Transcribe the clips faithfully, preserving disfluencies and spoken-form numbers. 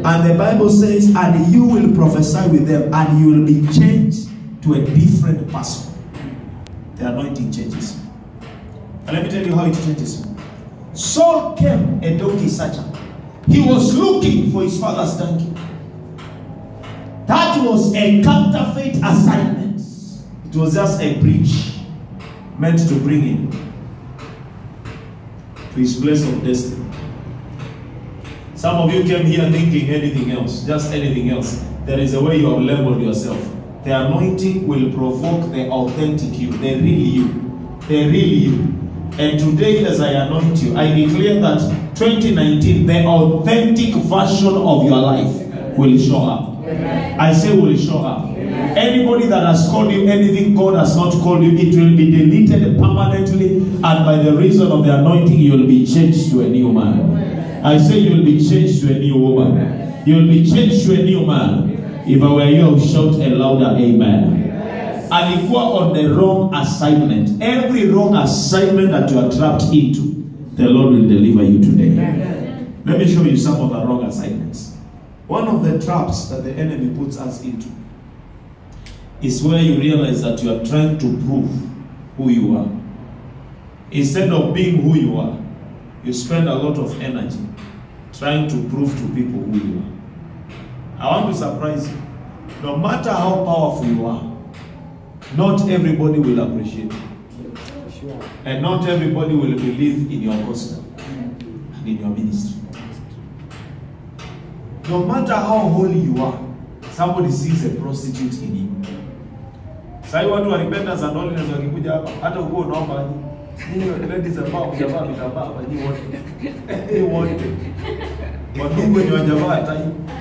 And the Bible says, and you will prophesy with them, and you will be changed to a different person. The anointing changes. And let me tell you how it changes. Saul came a donkey searcher. He was looking for his father's donkey. That was a counterfeit assignment. It was just a bridge meant to bring him to his place of destiny. Some of you came here thinking anything else, just anything else. There is a way you have labeled yourself. The anointing will provoke the authentic you, the real you, the real you. And today, as I anoint you, I declare that twenty nineteen, the authentic version of your life will show up. Amen. I say will show up. Amen. Anybody that has called you anything God has not called you, it will be deleted permanently, and by the reason of the anointing, you will be changed to a new man. Amen. I say you will be changed to a new woman. Amen. You will be changed to a new man. Amen. If I were you, I would shout a louder amen. Yes. And if you are on the wrong assignment, every wrong assignment that you are trapped into, the Lord will deliver you today. Amen. Let me show you some of the wrong assignments. One of the traps that the enemy puts us into is where you realize that you are trying to prove who you are. Instead of being who you are, you spend a lot of energy trying to prove to people who you are. I want to surprise you. No matter how powerful you are, not everybody will appreciate you. And not everybody will believe in your gospel and in your ministry. No matter how holy you are, somebody sees a prostitute in you. Sai watu wa repentance and holiness wakikuja hapa, hata uko unaomba aje. Ni ladies ambao kujavaa vitambaa hapa ni wote. Eh wote. Wadugu ni wajavaa tai.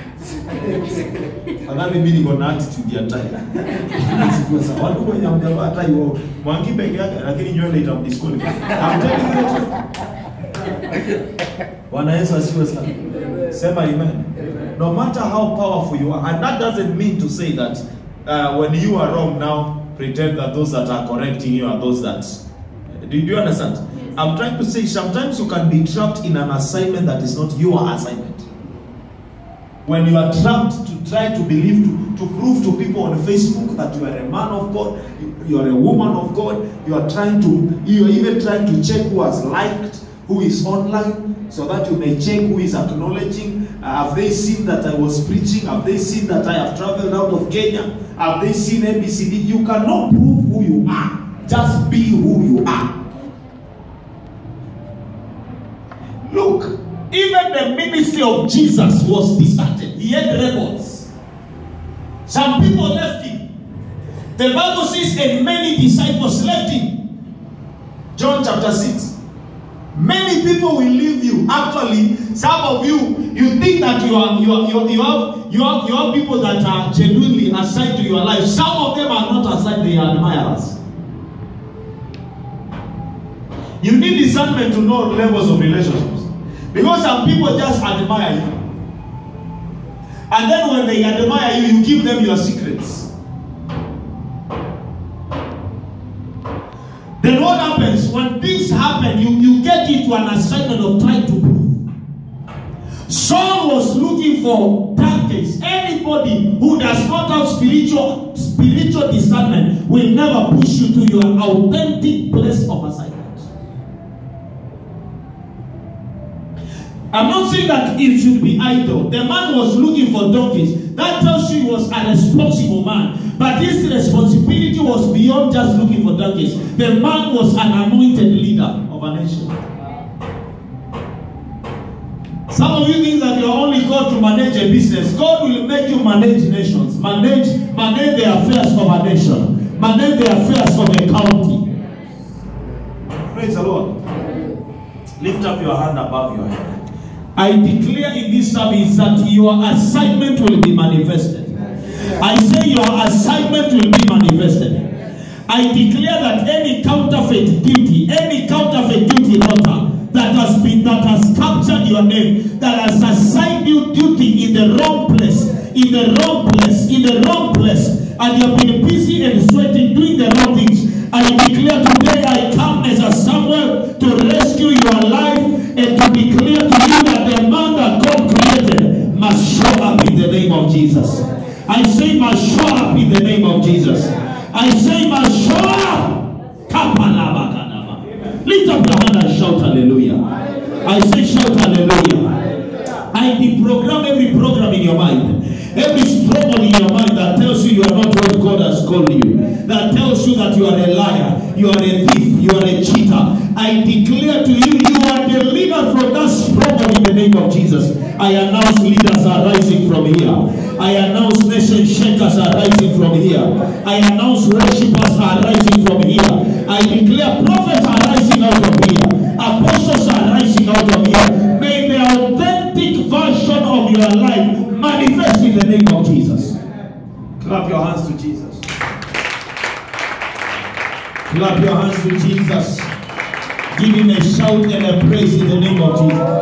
Anani mimi niko na attitude ya tai. Sikuwa sawa. Wadugu wenye wajavaa tai wao. Mwangi peke yake lakini nywele itamdisqualify. I'm telling you the truth. Bwana Yesu asifiwe sana. Sema amen. Amen. No matter how powerful you are, and that doesn't mean to say that uh, when you are wrong now, pretend that those that are correcting you are those that. Do you understand? Yes. I'm trying to say sometimes you can be trapped in an assignment that is not your assignment. When you are trapped to try to believe, to, to prove to people on Facebook that you are a man of God, you are a woman of God, you are trying to, you are even trying to check who has liked, who is online, so that you may check who is acknowledging. Uh, have they seen that I was preaching? Have they seen that I have traveled out of Kenya? Have they seen A B C D? You cannot prove who you are. Just be who you are. Look, even the ministry of Jesus was deserted. He had rebels. Some people left him. The Bible says, and many disciples left him. John chapter six. Many people will leave you. Actually, some of you, you think that you are you are, you, are, you have you have you have people that are genuinely assigned to your life. Some of them are not assigned; they are admirers. You need discernment to know levels of relationships, because some people just admire you, and then when they admire you, you give them your secrets. Then what happens when things happen? You, you get into an assignment of trying to prove. Saul was looking for tactics. Anybody who does not have spiritual spiritual discernment will never push you to your authentic place of assignment. I'm not saying that it should be idle. The man was looking for donkeys. That tells you he was a responsible man. But his responsibility was beyond just looking for donkeys. The man was an anointed leader of a nation. Some of you think that you're only called to manage a business. God will make you manage nations. Manage, manage the affairs of a nation. Manage the affairs of a county. Praise the Lord. Lift up your hand above your head. I declare in this service that your assignment will be manifested. I say your assignment will be manifested. I declare that any counterfeit duty, any counterfeit duty daughter that has been that has captured your name, that has assigned you duty in the wrong place, in the wrong place, in the wrong place, and you have been busy and sweating doing the wrong things. I declare today I come as a Samuel to rescue your life and to declare to you that the man that God created must show name of Jesus. I say must show up in the name of Jesus. I say must show up. Lift up your hand and shout hallelujah. I say shout hallelujah. I deprogram every program in your mind. Every struggle in your mind that tells you you are not what God has called you. That tells you that you are a liar, you are a thief, you are a cheater. I declare to you, you are delivered from that struggle in the name of Jesus. I announce leaders are rising from here. I announce nation shakers are rising from here. I announce worshippers are rising from here. I declare prophets are rising out of here. Apostles are rising out of here. May the authentic version of your life manifest in the name of Jesus. Clap your hands to Jesus. Clap your hands to Jesus. Give him a shout and a praise in the name of Jesus.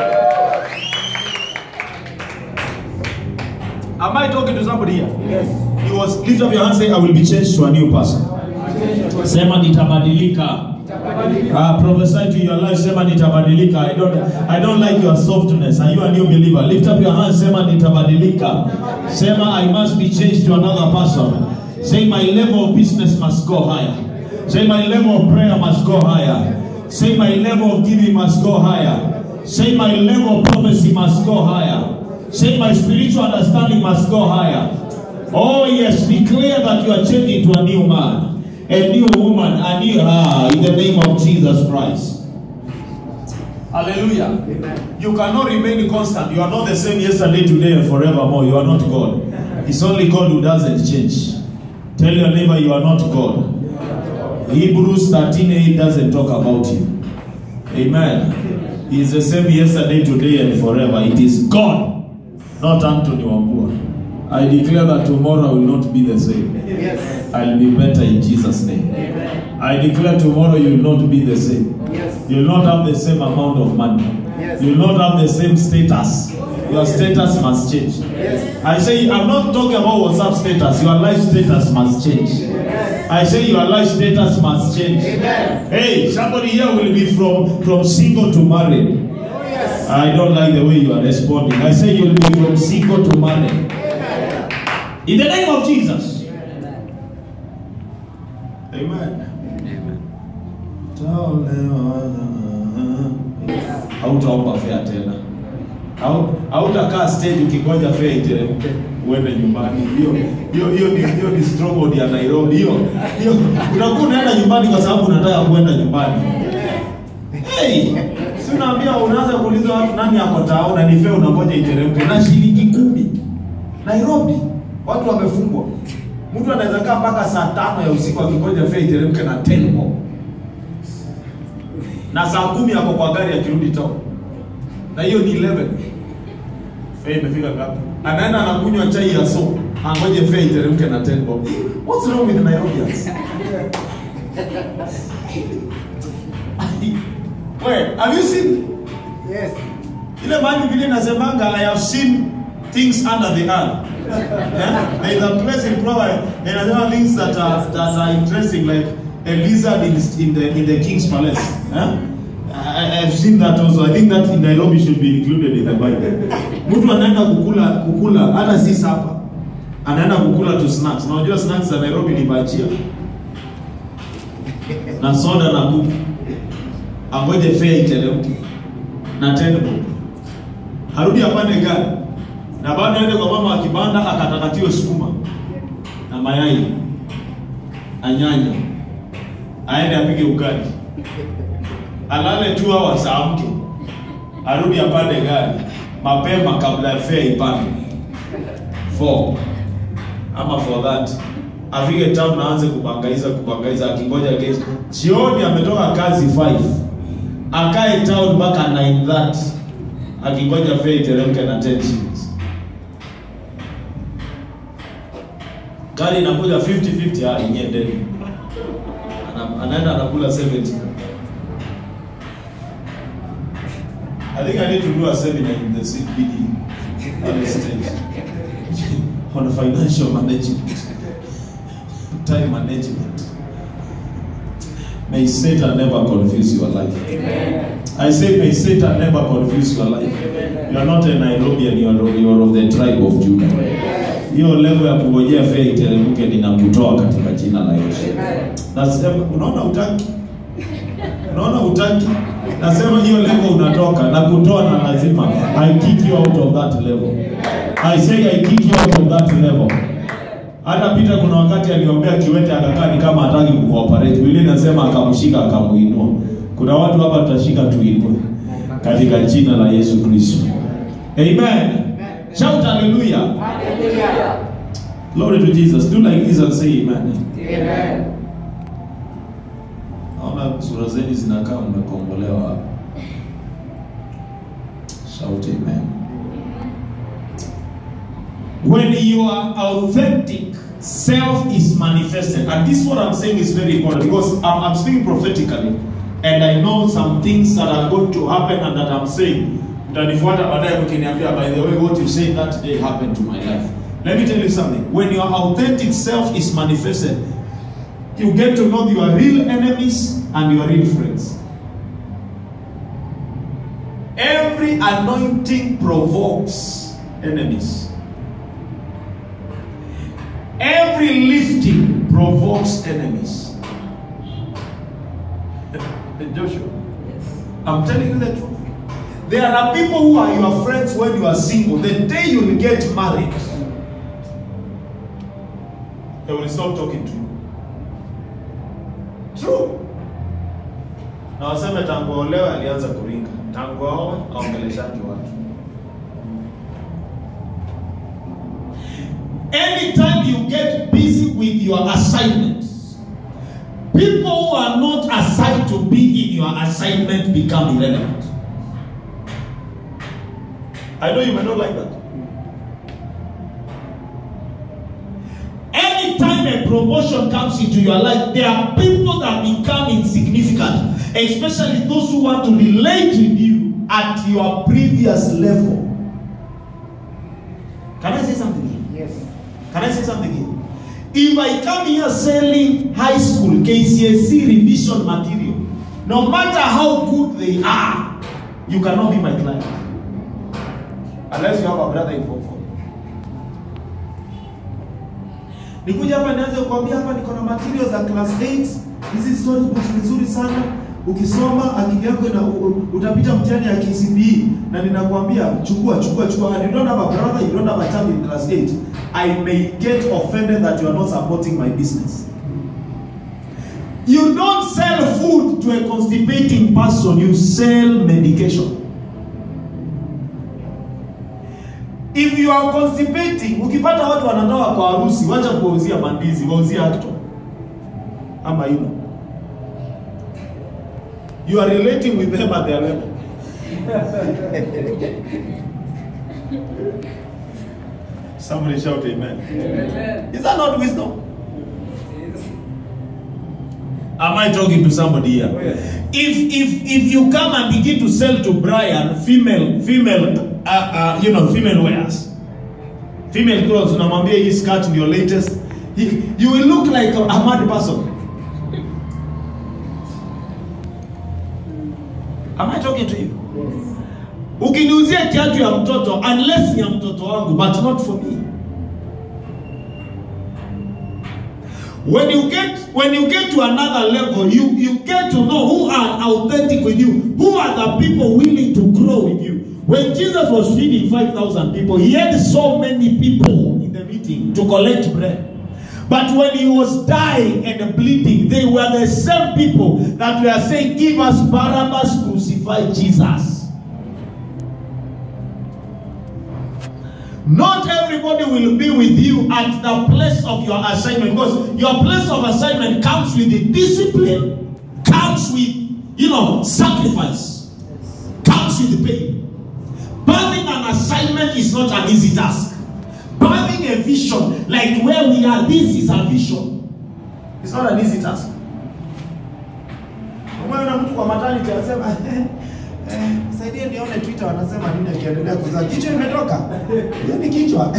Am I talking to somebody here? Yes. He was, lift up your hand, say, I will be changed to a new person. Sema nitabadilika. Uh, prophesy to your life, sema nitabadilika. I don't, I don't like your softness. Are you a new believer? Lift up your hand, sema nitabadilika. Sema I must be changed to another person. Say my level of business must go higher. Say my level of prayer must go higher. Say my level of giving must go higher. Say my level of prophecy must go higher. Say my spiritual understanding must go higher. Oh yes, declare that you are changing to a new man, a new woman, a new ah, in the name of Jesus Christ. Hallelujah. Amen. You cannot remain constant. You are not the same yesterday, today, and forevermore. You are not God. It's only God who doesn't change. Tell your neighbor you are not God. Hebrews thirteen eight doesn't talk about you. Amen. He is the same yesterday, today, and forever. It is God, not Anthony Wambua. I declare that tomorrow will not be the same. Yes. I'll be better in Jesus' name. Amen. I declare tomorrow you will not be the same. Yes. You will not have the same amount of money. Yes. You will not have the same status. Your status must change. Yes. I say, I'm not talking about WhatsApp status. Your life status must change. Yes. I say your life status must change. Amen. Hey, somebody here will be from, from single to married. Yes. I don't like the way you are responding. I say you'll be from single to married. Amen. In the name of Jesus. Amen. Hautaomba fare tena. Hautakaa stage ukingoja fare iteremke uende nyumbani. Hiyo hiyo hiyo ni hiyo ni struggle ya Nairobi. Hiyo hiyo unakuwa unaenda nyumbani kwa sababu unataka kwenda nyumbani. Hey, si unaambia unaanza kuuliza watu nani yako tao na ni fare unangoja iteremke na shilingi kumi. Nairobi watu wamefungwa. Mtu anaweza kaa mpaka saa tano ya usiku akingoja fare iteremke na ten bob. Na saa kumi hapo kwa gari akirudi town. Na hiyo ni eleven. Fare imefika ngapi? Anaenda anakunywa chai ya so, angoje fare iteremke na ten bob. What's wrong with Nairobians? Wait, have you seen? Yes. Ile mali vile nasemanga, I have seen things under the earth. Yeah? There is a place in Proverbs and there are things that are that are interesting, like a lizard in, in the in the king's palace. Yeah? I, I've seen that also. I think that in Nairobi should be included in the Bible. Mtu anaenda kukula kukula hata si sapa. Anaenda kukula tu snacks. Na unajua snacks za Nairobi ni bachia. Na soda na kuku. Angoje fare iteremke na ten bob. Harudi apande gari. Na bado aende kwa mama akibanda akatakatiwe sukuma na mayai. Anyanya. Aende apige ugali. Alale two hours amke. Arudi apande gari mapema kabla ya fare ipande. Four. Ama for that. Afike town na aanze kubangaiza kubangaiza akingoja kesho. Jioni ametoka kazi five. Akae town mpaka nine thirty. Akingoja fare iteremke na ten shillings. Gari inakuja fifty fifty ah inyende. Anaenda anakula seventy. I think I need to do a seminar in the C B D on the stage on financial management, time management. May Satan never confuse your life. Amen. I say may Satan never confuse your life. Amen. You are not a Nairobian, you are, you are of the tribe of Judah. Amen. Hiyo level ya kungojea fare iteremke ninakutoa katika jina la Yesu. Nasema unaona utaki? Unaona utaki? Nasema hiyo level unatoka na kutoa na lazima. I kick you out of that level. I say I kick you out of that level. Hata Peter kuna wakati aliombea kiwete akakaa ni kama hataki kucooperate. Biblia inasema akamshika akamuinua. Kuna watu hapa tutashika tuinue katika jina la Yesu Kristo. Amen. Shout hallelujah. Hallelujah. Glory to Jesus. Do like this and say amen. Amen. Naona sura zenu zinakaa mmekombolewa hapa. Shout amen. When your authentic self is manifested, and this what I'm saying is very important because I'm, I'm speaking prophetically and I know some things that are going to happen and that I'm saying. Mtanifuata baadaye mkiniambia, by the way, what you said that day happened to my life. Let me tell you something. When your authentic self is manifested, you get to know your real enemies and your real friends. Every anointing provokes enemies. Every lifting provokes enemies. Joshua, yes. I'm telling you the truth. There are people who are your friends when you are single. The day you will get married, they will stop talking to you. True. Na waseme tangu olewa alianza kuringa. Tangu aowe aongeleshaji watu. Anytime you get busy with your assignments, people who are not assigned to be in your assignment become irrelevant. I know you may not like that. Anytime a promotion comes into your life, there are people that become insignificant, especially those who want to relate with you at your previous level. Can I say something here? Yes. Can I say something here? If I come here selling high school K C S E revision material, no matter how good they are, you cannot be my client. Unless you have a brother in form four. Nikuja hapa nianze kuambia hapa niko na materials za class eight. Hizi storybooks nzuri sana. Ukisoma akili yako ina utapita mtihani ya K C P E na ninakwambia chukua chukua chukua, and you don't have a brother, you don't have a child in class eight. I may get offended that you are not supporting my business. You don't sell food to a constipating person, you sell medication. If you are constipating, ukipata watu wanandoa kwa harusi, wacha kuwauzia mandizi, wauzia actor. Ama you know. You are relating with them at their level. Somebody shout amen. Amen. Is that not wisdom? Yes. Am I talking to somebody here? Oh, yes. If if if you come and begin to sell to Brian female female uh, uh, you know female wears, female clothes, unamwambia hii skirt your latest, he, you will look like a, a mad person. Am I talking to you? Yes. Ukiniuzia kiatu ya mtoto, unless ni ya mtoto wangu, but not for me. When you get when you get to another level, you you get to know who are authentic with you, who are the people willing to grow with you. When Jesus was feeding five thousand people, he had so many people in the meeting to collect bread. But when he was dying and bleeding, they were the same people that were saying, "Give us Barabbas, crucify Jesus." Not everybody will be with you at the place of your assignment, because your place of assignment comes with the discipline, comes with, you know, sacrifice, comes with the pain. Birthing an assignment is not an easy task. Birthing a vision, like where we are, this is a vision. It's not an easy task. Umeona mtu kwa maternity anasema eh, saidia nione Twitter wanasema nini akiendelea kuzaa. Kichwa imetoka. Hiyo ni kichwa.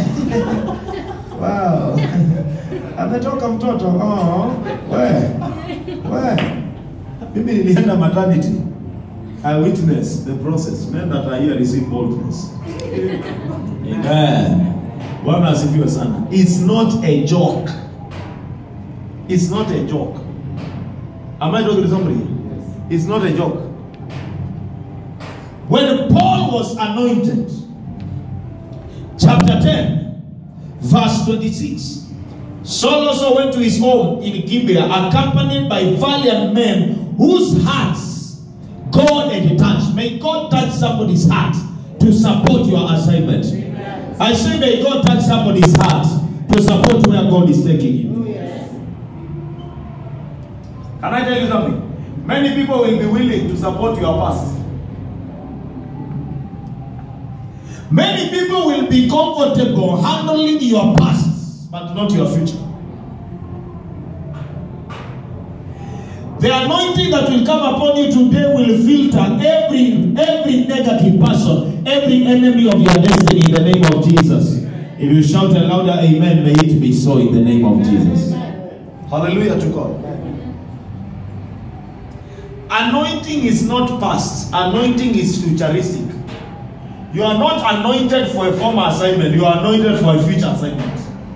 Wow. Ametoka mtoto. Oh. We. We. Mimi nilienda maternity. I witnessed the process. Men that are here receive boldness. Amen. Bwana asifiwe sana. It's not a joke. It's not a joke. Am I talking to somebody? It's not a joke. When Paul was anointed, chapter ten, verse twenty-six, Saul also went to his home in Gibeah, accompanied by valiant men whose hearts God had touched. May God touch somebody's heart to support your assignment. Amen. I say may God touch somebody's heart to support where God is taking you. Yes. Can I tell you something? Many people will be willing to support your past. Many people will be comfortable handling your past, but not your future. The anointing that will come upon you today will filter every every negative person, every enemy of your destiny in the name of Jesus. If you shout a louder amen, may it be so in the name of Jesus. Hallelujah to God. Anointing is not past. Anointing is futuristic. You are not anointed for a former assignment. You are anointed for a future assignment.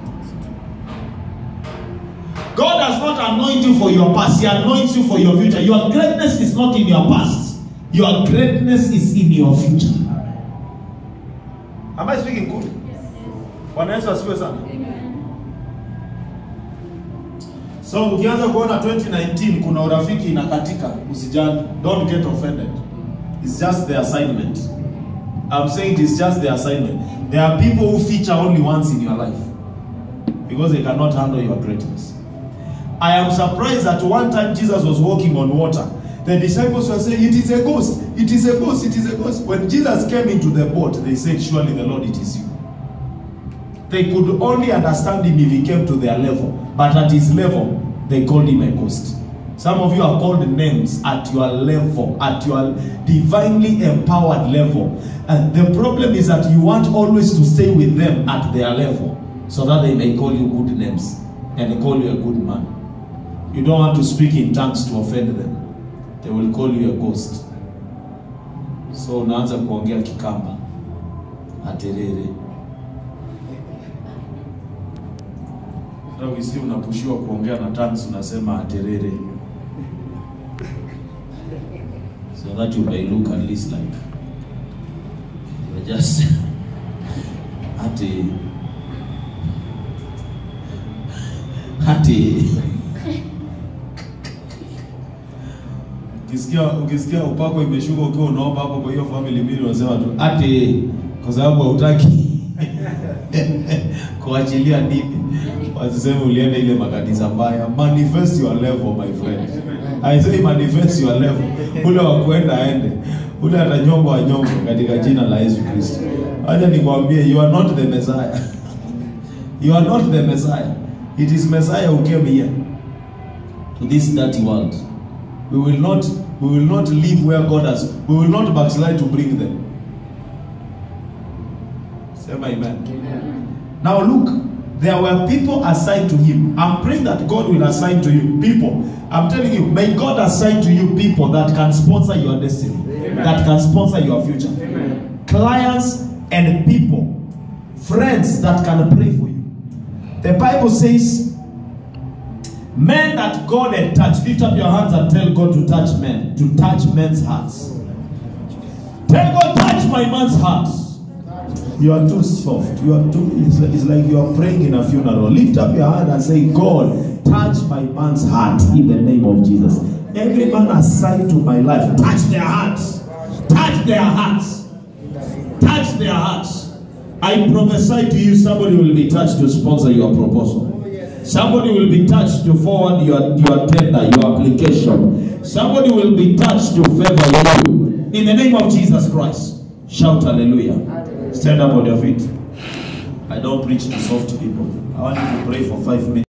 God does not anoint you for your past. He anoints you for your future. Your greatness is not in your past. Your greatness is in your future. Am I speaking good? Bwana Yesu asifiwe sana. So ukianza kuona twenty nineteen kuna urafiki inakatika, usijali. Don't get offended. It's just the assignment. I'm saying it is just the assignment. There are people who feature only once in your life because they cannot handle your greatness. I am surprised that one time Jesus was walking on water. The disciples were saying, it is a ghost, it is a ghost, it is a ghost. When Jesus came into the boat, they said, surely the Lord, it is you. They could only understand him if he came to their level. But at his level, they called him a ghost. Some of you are called names at your level, at your divinely empowered level. And the problem is that you want always to stay with them at their level so that they may call you good names and call you a good man. You don't want to speak in tongues to offend them. They will call you a ghost. So unaanza kuongea kikamba. Aterere. So isi unapushiwa kuongea na tongues unasema aterere. So that you may look at least like you're just ati ati Ukisikia ukisikia upako imeshuka ukiwa unaomba hapo kwa hiyo family mbili unasema tu ati kwa sababu hutaki kuachilia dini. Wasiseme ulienda ile makanisa mbaya. Manifest your level, my friend. I say manifest your level. Ule wa kwenda aende. Ule atanyongwa anyongwe katika jina la Yesu Kristo. Acha nikwambie, you are not the Messiah. You are not the Messiah. It is Messiah who came here to this dirty world. We will not we will not live where God has. We will not backslide to bring them. Say amen. Amen. Now look, there were people assigned to him. I'm praying that God will assign to you people. I'm telling you, may God assign to you people that can sponsor your destiny. Amen. That can sponsor your future. Amen. Clients and people, friends that can pray for you. The Bible says, men that God had touched. Lift up your hands and tell God to touch men. To touch men's hearts. Tell God, touch my man's heart. You are too soft. You are too, it's, it's like you are praying in a funeral. Lift up your hand and say, God, touch my man's heart in the name of Jesus. Every man assigned to my life, touch their hearts. Touch their hearts. Touch their hearts. I prophesy to you, somebody will be touched to sponsor your proposal. Somebody will be touched to forward your, your tender, your application. Somebody will be touched to favor you. In the name of Jesus Christ. Shout hallelujah. Stand up on your feet. I don't preach to soft people. I want you to pray for five minutes.